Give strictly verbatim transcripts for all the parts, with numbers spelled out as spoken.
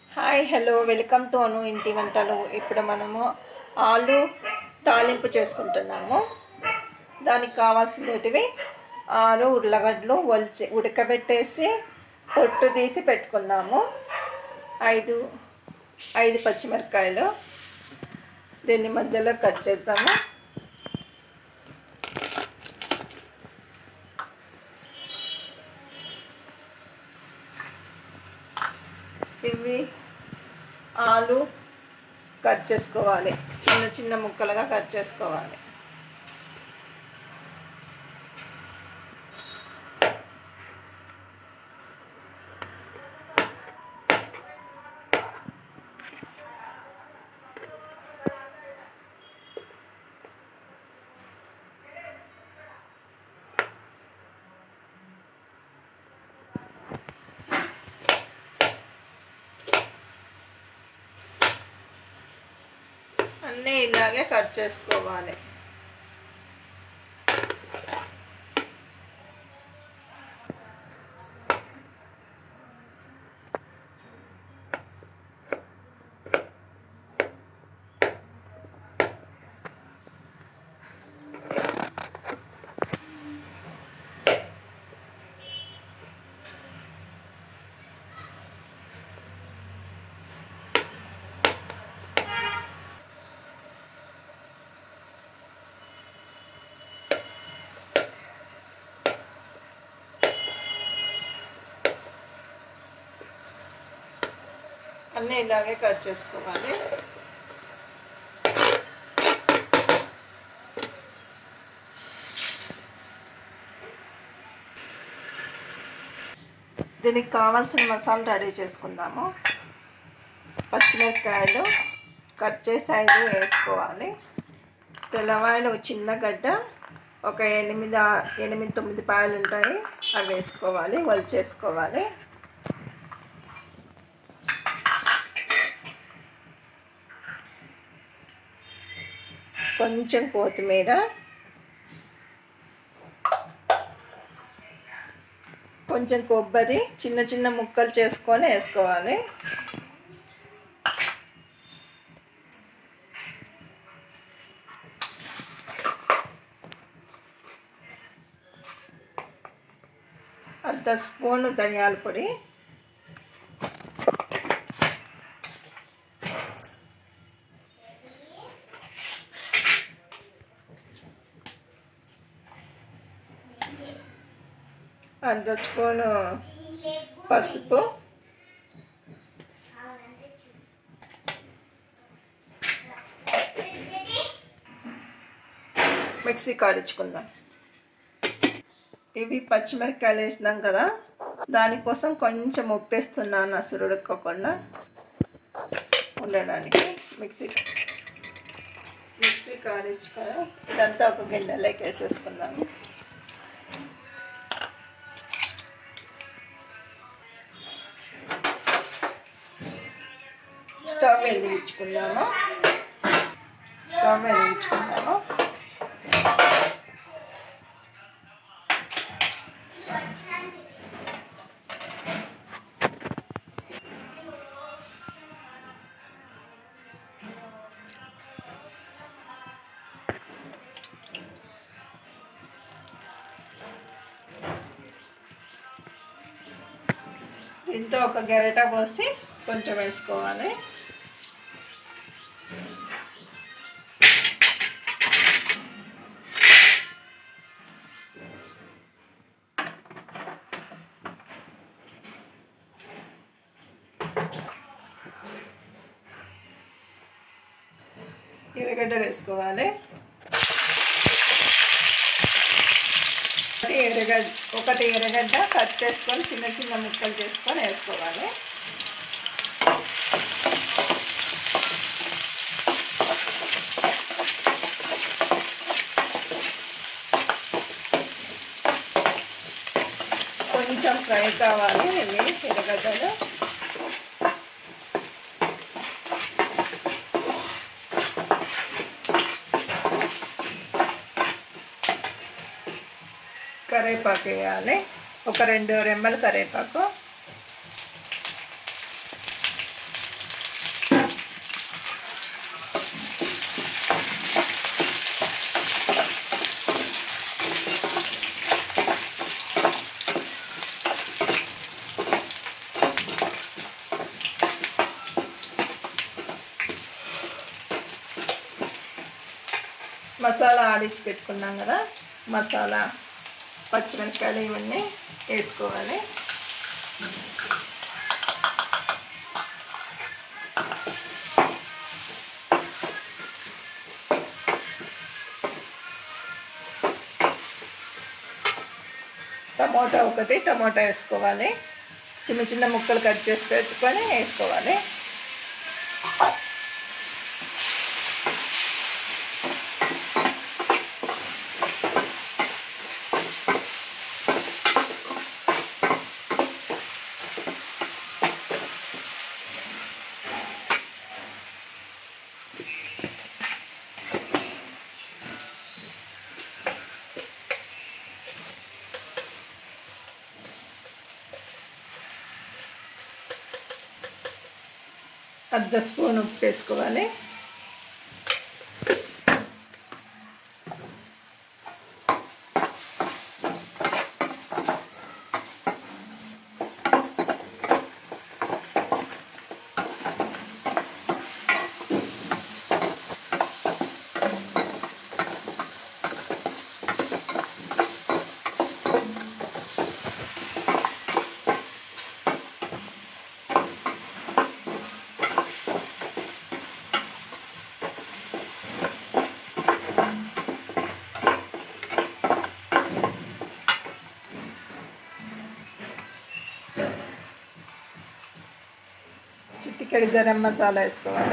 Hi hello welcome to Anu ఇంటి వంటలు. ఇప్పుడు మనము ఆలు తాలింపు చేసుకుంటున్నాము. దానికి కావాల్సినవి ఆలు ఉర్లగడ్డలు ఒలిచి ఉడకబెట్టేసి పొట్టు తీసి పెట్టుకున్నాము. ఐదు ఐదు పచ్చిమిరపకాయలు దీన్ని మధ్యలో కట్ చేద్దాము. ఇవి ఆలు కట్ చేసుకోవాలి, చిన్న చిన్న ముక్కలుగా కట్ చేసుకోవాలి. అన్నీ ఇలాగే కట్ చేసుకోవాలి. అన్నీ ఇలాగే కట్ చేసుకోవాలి. దీనికి కావాల్సిన మసాలా రెడీ చేసుకుందాము. పచ్చిమిరపకాయలు కట్ చేసి ఐదు వేసుకోవాలి. తెల్లవాయలు ఒక చిన్న గడ్డ ఒక ఎనిమిది ఎనిమిది తొమ్మిది పాయలు ఉంటాయి, అవి వేసుకోవాలి, వలిచేసుకోవాలి. కొంచెం కొత్తిమీర, కొంచెం కొబ్బరి చిన్న చిన్న ముక్కలు చేసుకొని వేసుకోవాలి. అర్ధ స్పూన్ ధనియాల పొడి, అర్ధ స్పూను పసుపు, మిక్సీ కాడించుకుందాం. ఇవి పచ్చిమిరపకాయలు వేసినాం కదా, దానికోసం కొంచెం ఉప్పు వేస్తున్నాను, అసలు ఉడకకుండా ఉండడానికి. మిక్సీ మిక్సీ కాడించుకొని ఇదంతా ఒక గిన్నెలోకి వేసేసుకుందాము. స్టవ్ వెలిగించుకుందాము స్టవ్ వెలిగించుకుందాము దీంతో ఒక గరిట పోసి కొంచెం వేసుకోవాలి. ఎర్రగడ్డ వేసుకోవాలి. ఒకటి ఎర్రగడ్డ ఒకటి ఎర్రగడ్డ కట్ చేసుకొని చిన్న చిన్న ముక్కలు చేసుకొని వేసుకోవాలి. కొంచెం ఫ్రై కావాలి ఇవి ఎర్రగడ్డలు. కరివేపాకు వేయాలి, ఒక రెండు రెమ్మలు కరివేపాకు. మసాలా ఆడించి పెట్టుకున్నాం కదా, మసాలా పచ్చిమిరపకాయలు ఇవన్నీ వేసుకోవాలి. టమోటా ఒకటి టమోటా వేసుకోవాలి. చిన్న చిన్న ముక్కలు కట్ చేసి పెట్టుకొని వేసుకోవాలి. అర్ధ స్పూన్ ఉప్పు వేసుకోవాలి. చిటికెడు గరం మసాలా వేసుకోవాలి.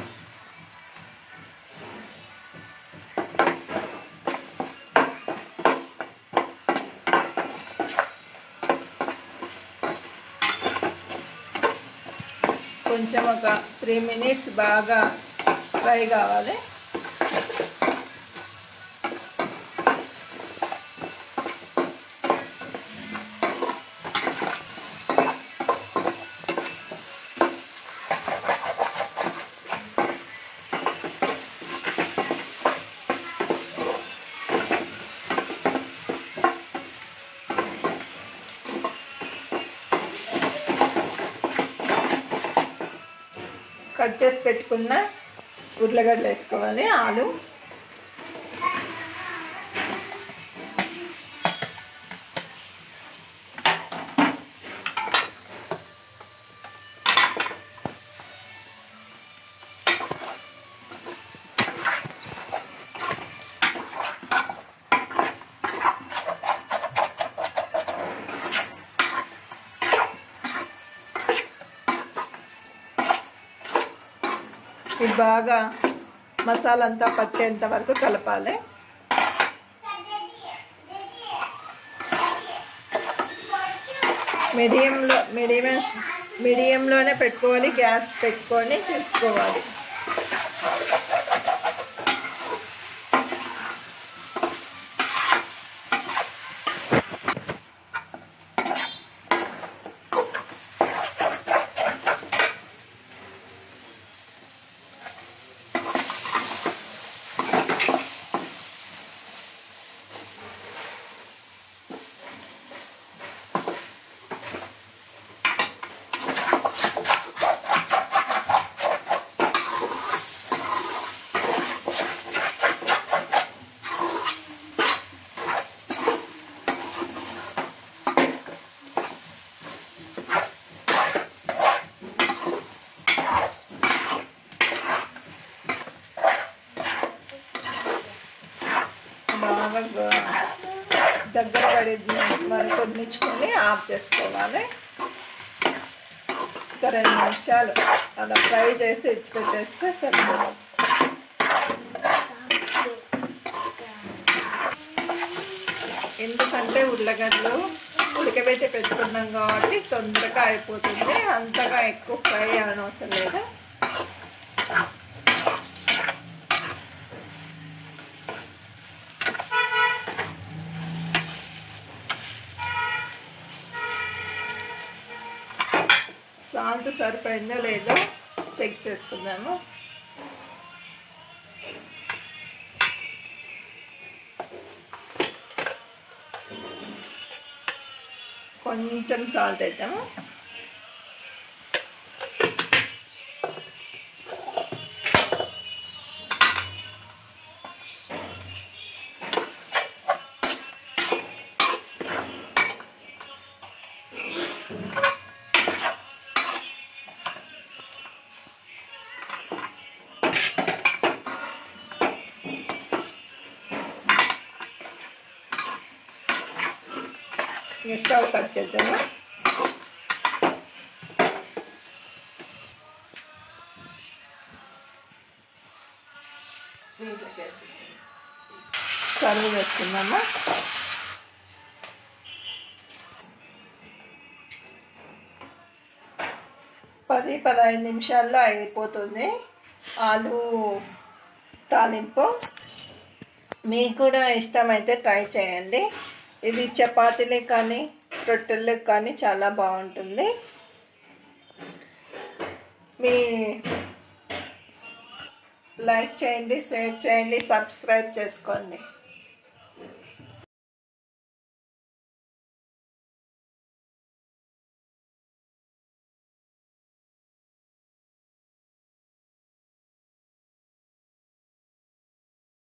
కొంచెం ఒక త్రీ మినిట్స్ బాగా ఫ్రై కావాలి. కట్ చేసి పెట్టుకున్న ఉర్లగడ్డలు వేసుకోవాలి. ఆలు ఇది బాగా మసాలా అంతా పట్టేంత వరకు కలపాలి. మీడియంలో మీడియం మీడియంలోనే పెట్టుకోవాలి. గ్యాస్ పెట్టుకొని చేసుకోవాలి. బాగా దగ్గర పడి వరకు వదిలించుకొని ఆఫ్ చేసుకోవాలి. ఒక రెండు నిమిషాలు అలా ఫ్రై చేసి ఇచ్చిపెట్టేస్తే సరిపోతుంది. ఎందుకంటే ఉర్లగడ్డలు ఉడకబెట్టి పెట్టుకున్నాం కాబట్టి తొందరగా అయిపోతుంది. అంతగా ఎక్కువ ఫ్రై అవనవసరం లేదు. సాల్ట్ సరిపోయిందో లేదో చెక్ చేసుకుందాము. కొంచెం సాల్ట్ వేద్దాము. స్టవ్ కట్ చేద్దాము. కరువు వేసుకుందామా. పది పదహైదు నిమిషాల్లో అయిపోతుంది ఆలు తాలింపు. మీకు కూడా ఇష్టమైతే ట్రై చేయండి. ఇది చపాతీలకు కానీ రొట్టెలకు కానీ చాలా బాగుంటుంది. మీ లైక్ చేయండి, షేర్ చేయండి, సబ్స్క్రైబ్ చేసుకోండి.